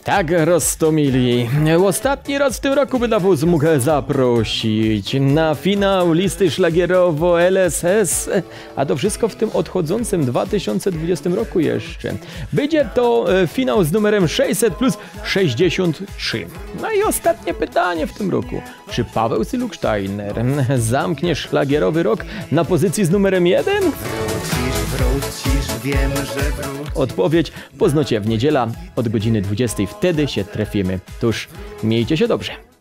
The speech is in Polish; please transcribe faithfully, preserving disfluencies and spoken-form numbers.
Tak, Rostomili. Ostatni raz w tym roku by na wóz mógł zaprosić na finał listy szlagierowo L S S, a to wszystko w tym odchodzącym dwa tysiące dwudziestym roku jeszcze. Będzie to finał z numerem sześćset plus sześćdziesiąt trzy. No i ostatnie pytanie w tym roku. Czy Paweł Syluksztajner zamknie szlagierowy rok na pozycji z numerem jeden? Wrócisz, wrócisz, wiem, że wrócisz. Odpowiedź poznacie w niedziela od godziny dwudziestej. Wtedy się trafimy. Tuż miejcie się dobrze.